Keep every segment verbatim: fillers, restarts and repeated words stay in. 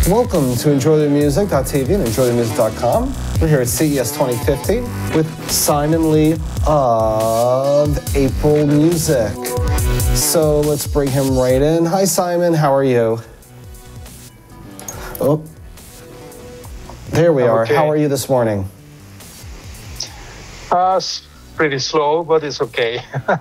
Welcome to enjoy the music dot t v and enjoy the music dot com. We're here at C E S twenty fifteen with Simon Lee of April Music. So let's bring him right in. Hi, Simon. How are you? Oh, there we are. Okay. How are you this morning? Uh, it's pretty slow, but it's okay.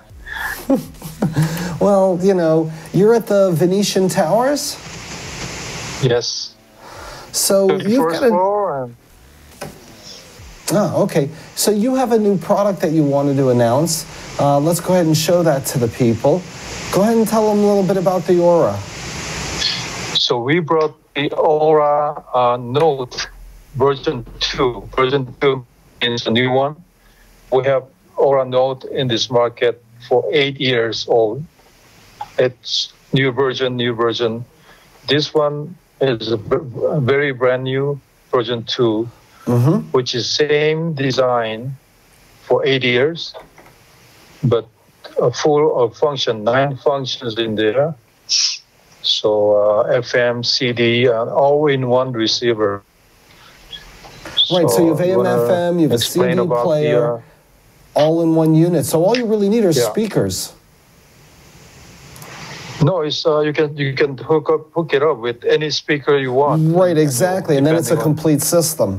Well, you know, you're at the Venetian Towers? Yes. So you've First got a... floor and Oh, okay. So you have a new product that you wanted to announce. Uh, let's go ahead and show that to the people. Go ahead and tell them a little bit about the Aura. so we brought the Aura uh, Note version two. Version two is a new one. We have Aura Note in this market for eight years old. It's new version, new version. This one is a b- very brand new version two, Mm-hmm. which is same design for eight years, but a full of function, nine functions in there. So uh, F M, C D, uh, all in one receiver. Right, so you have A M, wanna F M, you have a C explain D about player, the, uh, all in one unit. So all you really need are Yeah. speakers. no, it's uh, you can you can hook up hook it up with any speaker you want. Right, exactly. And then it's a Depending on- complete system.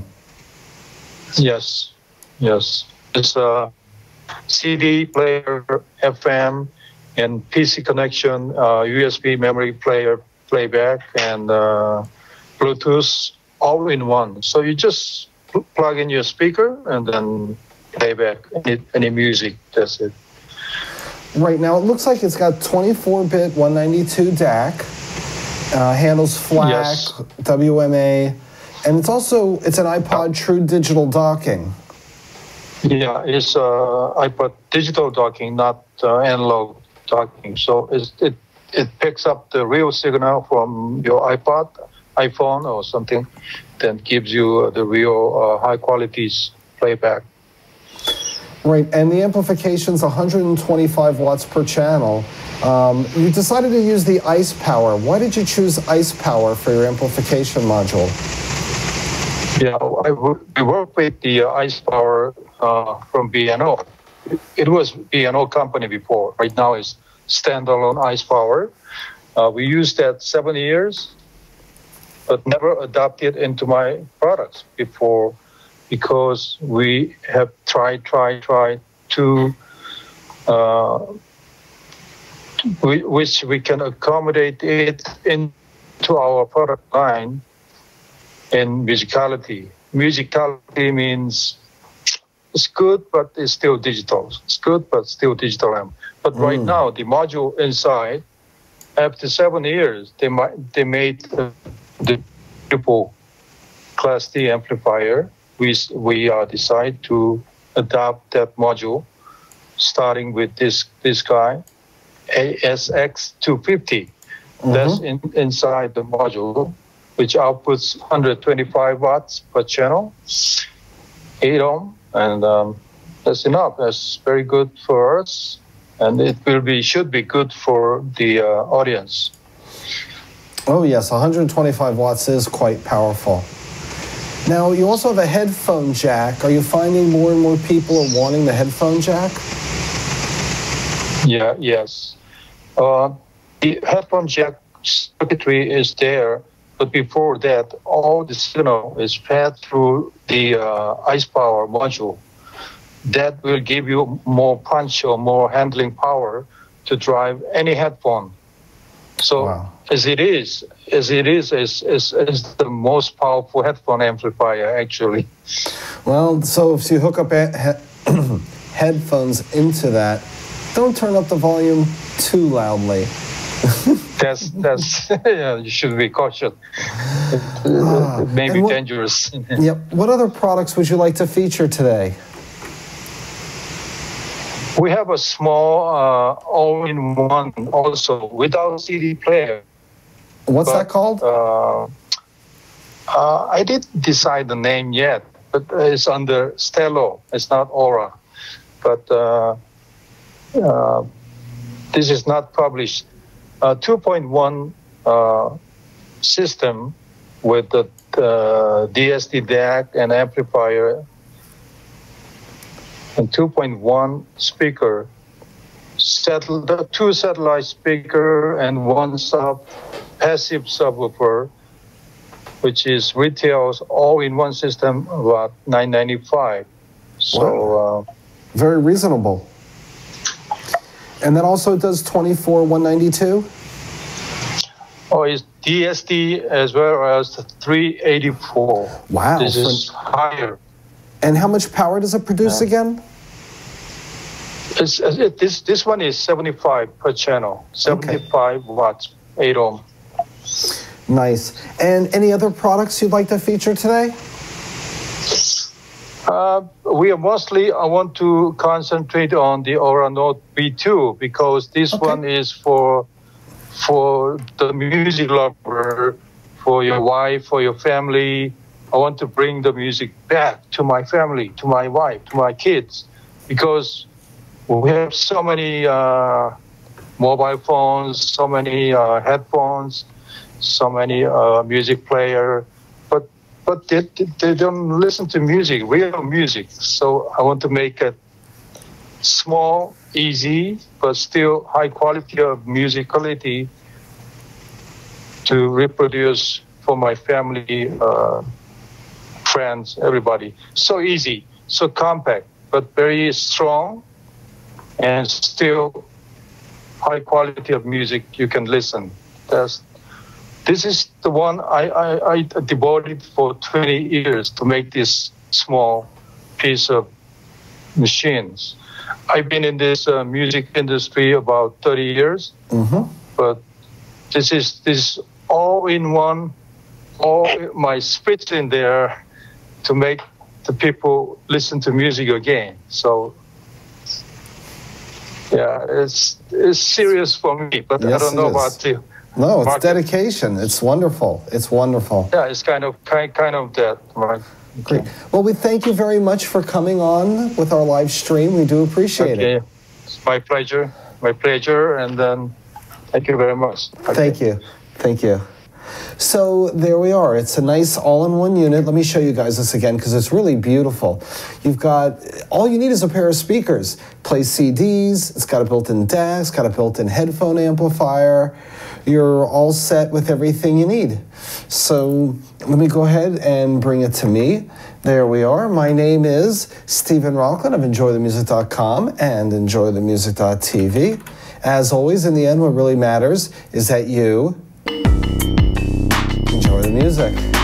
Yes, yes. It's a C D player, F M, and P C connection, uh, U S B memory player, playback, and uh, Bluetooth all in one. So you just pl- plug in your speaker and then playback any, any music. That's it. Right, now it looks like it's got twenty-four bit one ninety-two D A C, uh, handles FLAC, Yes. W M A, and it's also, it's an iPod True Digital Docking. Yeah, it's uh, iPod digital docking, not uh, analog docking. So it's, it it picks up the real signal from your iPod, iPhone, or something, then gives you the real uh, high quality playback. Right, and the amplification's one hundred twenty-five watts per channel. Um, you decided to use the Ice Power. Why did you choose Ice Power for your amplification module? Yeah, I w- we work with the uh, Ice Power uh, from B and O. It was B and O company before. Right now it's standalone Ice Power. Uh, we used that seven years, but never adopted into my products before because we have tried, tried, tried to, uh, we, which we can accommodate it into our product line in musicality. Musicality means it's good, but it's still digital. It's good, but still digital amp. But mm. right now, the module inside, after seven years, they might they made the, the triple Class D amplifier. We we uh, decide to adopt that module, starting with this this guy, A S X two fifty. Mm-hmm. That's in, inside the module, which outputs one hundred twenty-five watts per channel, eight ohm, and um, that's enough. That's very good for us, and it will be should be good for the uh, audience. Oh yes, one hundred twenty-five watts is quite powerful. Now, you also have a headphone jack. Are you finding more and more people are wanting the headphone jack? Yeah, yes. Uh, the headphone jack circuitry is there, but before that, all the signal is fed through the uh, Ice Power module. That will give you more punch or more handling power to drive any headphone. So wow. as it is, as it is, is, is, is the most powerful headphone amplifier, actually. Well, so if you hook up he headphones into that, don't turn up the volume too loudly. that's, that's yeah, you should be cautious. It, uh, it may be what, dangerous. Yep. What other products would you like to feature today? We have a small uh, all-in-one also without C D player. What's but, that called? Uh, uh, I didn't decide the name yet, but it's under Stello. It's not Aura. But uh, uh, this is not published. Uh, two point one uh, system with the uh, D S D D A C and amplifier and two point one speaker, Satel- two satellite speaker and one sub passive subwoofer, which is retails all in one system about nine ninety-five. So Wow. uh, Very reasonable. And that also does twenty-four one ninety-two? oh, it's D S D as well as three eighty-four. Wow. This For- is higher. And how much power does it produce Yeah. again? It's, it, this this one is seventy-five per channel, seventy-five watts, eight ohm. Nice. And any other products you'd like to feature today? Uh, we are mostly, I want to concentrate on the Aura Note B two because this Okay. one is for for the music lover, for your wife, for your family. I want to bring the music back to my family, to my wife, to my kids, because we have so many uh, mobile phones, so many uh, headphones, so many uh, music player, but but they, they don't listen to music, real music. So I want to make it small, easy, but still high quality of musicality to reproduce for my family, uh, friends, everybody. So easy, so compact, but very strong, and still high quality of music you can listen. That's, this is the one I, I, I devoted for twenty years to make this small piece of machines. I've been in this uh, music industry about thirty years, Mm-hmm. but this is this all in one, all my spits in there to make the people listen to music again. So yeah, it's it's serious for me, but I Yes, don't it know is. about you. No, it's Market. dedication. It's wonderful. It's wonderful. Yeah, it's kind of kind kind of that, right? Great. Well, we thank you very much for coming on with our live stream. We do appreciate Okay, it. it's my pleasure, my pleasure, and then thank you very much. Okay. Thank you. Thank you. So there we are. It's a nice all-in-one unit. Let me show you guys this again because it's really beautiful. You've got, all you need is a pair of speakers. Plays C Ds, it's got a built-in D A C, it's got a built-in headphone amplifier. You're all set with everything you need. So let me go ahead and bring it to me. There we are. My name is Stephen Rochlin of enjoy the music dot com and enjoy the music dot t v. As always, in the end, what really matters is that you enjoy the music.